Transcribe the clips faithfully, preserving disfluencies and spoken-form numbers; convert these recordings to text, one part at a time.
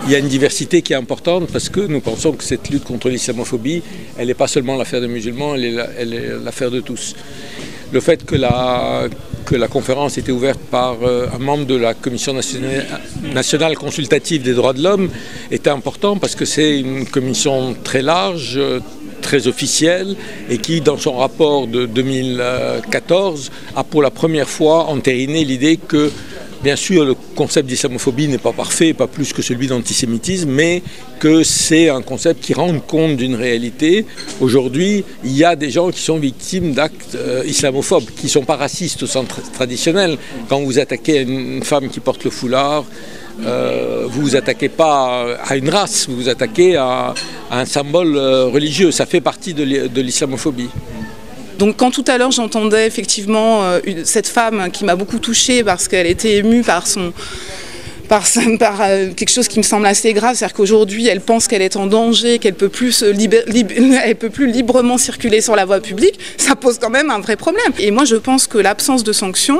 il y a une diversité qui est importante parce que nous pensons que cette lutte contre l'islamophobie, elle n'est pas seulement l'affaire des musulmans, elle est, la, elle est l'affaire de tous. Le fait que la, que la conférence était ouverte par euh, un membre de la Commission nationale, nationale consultative des droits de l'homme était important parce que c'est une commission très large, très officielle et qui, dans son rapport de deux mille quatorze, a pour la première fois entériné l'idée que bien sûr, le concept d'islamophobie n'est pas parfait, pas plus que celui d'antisémitisme, mais que c'est un concept qui rend compte d'une réalité. Aujourd'hui, il y a des gens qui sont victimes d'actes euh, islamophobes, qui ne sont pas racistes au sens traditionnel. Quand vous attaquez une femme qui porte le foulard, euh, vous ne vous attaquez pas à une race, vous vous attaquez à, à un symbole religieux. Ça fait partie de l'islamophobie. Donc quand tout à l'heure j'entendais effectivement euh, cette femme qui m'a beaucoup touchée parce qu'elle était émue par son... par, par euh, quelque chose qui me semble assez grave, c'est-à-dire qu'aujourd'hui elle pense qu'elle est en danger, qu'elle peut plus se libé- lib- elle peut plus librement circuler sur la voie publique, ça pose quand même un vrai problème. Et moi je pense que l'absence de sanctions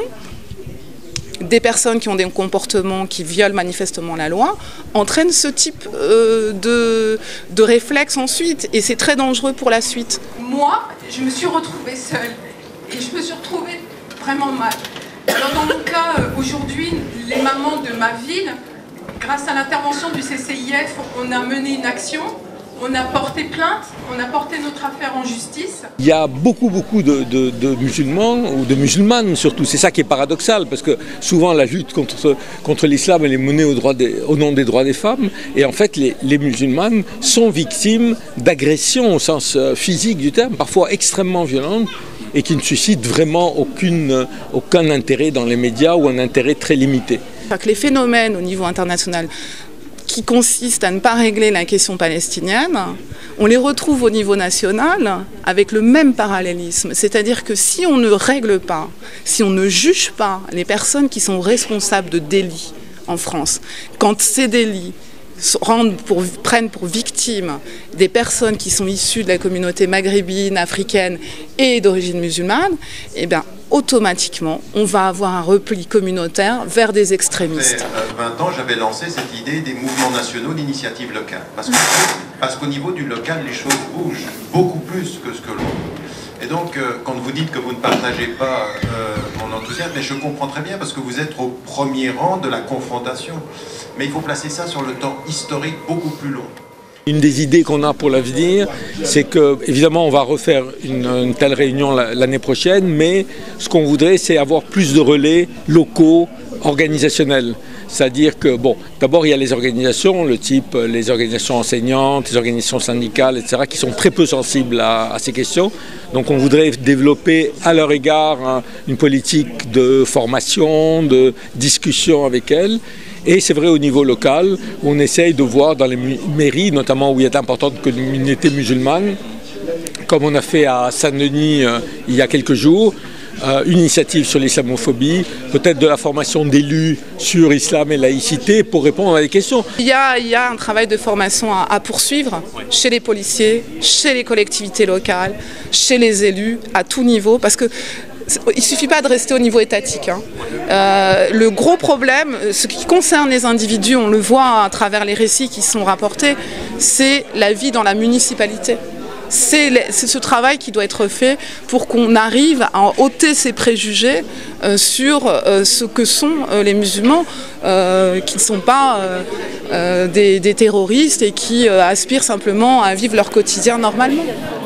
des personnes qui ont des comportements qui violent manifestement la loi entraîne ce type euh, de, de réflexe ensuite et c'est très dangereux pour la suite. Moi, je me suis retrouvée seule et je me suis retrouvée vraiment mal. Alors dans mon cas, aujourd'hui, les mamans de ma ville, grâce à l'intervention du C C I F, on a mené une action. On a porté plainte, on a porté notre affaire en justice. Il y a beaucoup, beaucoup de, de, de musulmans, ou de musulmanes surtout. C'est ça qui est paradoxal, parce que souvent la lutte contre, contre l'islam, elle est menée au, droit des, au nom des droits des femmes. Et en fait, les, les musulmanes sont victimes d'agressions au sens physique du terme, parfois extrêmement violentes, et qui ne suscitent vraiment aucune, aucun intérêt dans les médias ou un intérêt très limité. Les phénomènes au niveau international qui consistent à ne pas régler la question palestinienne, on les retrouve au niveau national avec le même parallélisme. C'est-à-dire que si on ne règle pas, si on ne juge pas les personnes qui sont responsables de délits en France, quand ces délits rendent pour, prennent pour victimes des personnes qui sont issues de la communauté maghrébine, africaine et d'origine musulmane, eh bien, automatiquement, on va avoir un repli communautaire vers des extrémistes. Après vingt ans, j'avais lancé cette idée des mouvements nationaux d'initiative locale. Parce, que, parce qu'au niveau du local, les choses bougent beaucoup plus que ce que l'on... Et donc, euh, quand vous dites que vous ne partagez pas euh, mon enthousiasme, mais je comprends très bien parce que vous êtes au premier rang de la confrontation. Mais il faut placer ça sur le temps historique beaucoup plus long. Une des idées qu'on a pour l'avenir, c'est que, évidemment, on va refaire une, une telle réunion l'année prochaine, mais ce qu'on voudrait, c'est avoir plus de relais locaux, organisationnels. C'est-à-dire que, bon, d'abord, il y a les organisations, le type, les organisations enseignantes, les organisations syndicales, et cetera, qui sont très peu sensibles à, à ces questions. Donc, on voudrait développer à leur égard hein, une politique de formation, de discussion avec elles. Et c'est vrai au niveau local, où on essaye de voir dans les mairies, notamment où il y a d'importantes communautés musulmanes, comme on a fait à Saint-Denis euh, il y a quelques jours, euh, une initiative sur l'islamophobie, peut-être de la formation d'élus sur islam et laïcité pour répondre à des questions. Il y a, il y a un travail de formation à, à poursuivre chez les policiers, chez les collectivités locales, chez les élus, à tout niveau, parce que il ne suffit pas de rester au niveau étatique. Hein. Euh, le gros problème, ce qui concerne les individus, on le voit à travers les récits qui sont rapportés, c'est la vie dans la municipalité. C'est ce travail qui doit être fait pour qu'on arrive à ôter ces préjugés euh, sur euh, ce que sont euh, les musulmans, euh, qui ne sont pas euh, euh, des, des terroristes et qui euh, aspirent simplement à vivre leur quotidien normalement.